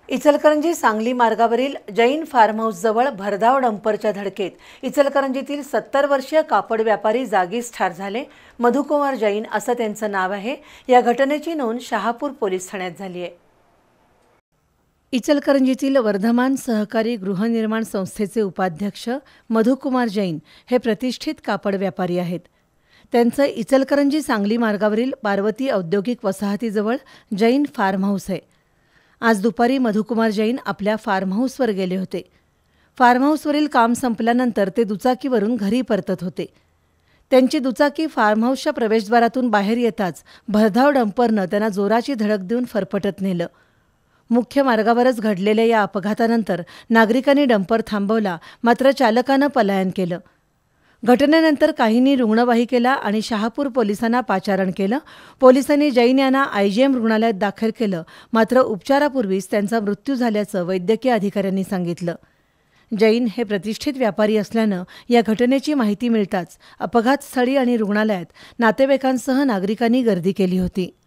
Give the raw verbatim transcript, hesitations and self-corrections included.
इचलकरंजी सांगली मार्गावरील जैन फार्म हाऊसजवळ भरधाव डंपरच्या धडकेत इचलकरंजीतील सत्तर वर्षीय कापड व्यापारी जागीच ठार झाले। मधुकुमार जैन असं त्यांचं नाव आहे। या घटनेची नोंद शहापूर पोलीस ठाण्यात झाली आहे। इचलकरंजीतील वर्धमान सहकारी गृहनिर्माण संस्थेचे उपाध्यक्ष मधुकुमार जैन हे प्रतिष्ठित कापड व्यापारी आहेत। त्यांचं इचलकरंजी सांगली मार्गावरील पार्वती औद्योगिक वसाहतीजवळ जैन फार्म हाऊस आहे। आज दुपारी मधुकुमार जैन आपल्या फार्म हाऊसवर गेले होते। फार्म हाऊसवरील काम संपल्यानंतर ते दुचाकीवरून घरी परतत होते। त्यांची दुचाकी फार्म हाऊसच्या प्रवेशद्वारातून बाहेर येताच भरधाव डंपरनं त्यांना जोराची धडक देऊन फरफटत नेलं। मुख्य मार्गावरच घडलेल्या या अपघातानंतर नागरिकांनी डंपर थांबवला, मात्र चालकानं पलायन केलं। घटनेनंतर काहींनी रुग्णवाहिकेला आणि शहापूर पोलिसांना पाचारण केलं। पोलिसांनी जैन यांना आयजीएम रुग्णालयात दाखल केलं, मात्र उपचारापूर्वीच त्यांचा मृत्यू झाल्याचं वैद्यकीय अधिकाऱ्यांनी सांगितलं। जैन हे प्रतिष्ठित व्यापारी असल्यानं या घटनेची माहिती मिळताच अपघातस्थळी आणि रुग्णालयात नातेवाईकांसह नागरिकांनी गर्दी केली होती।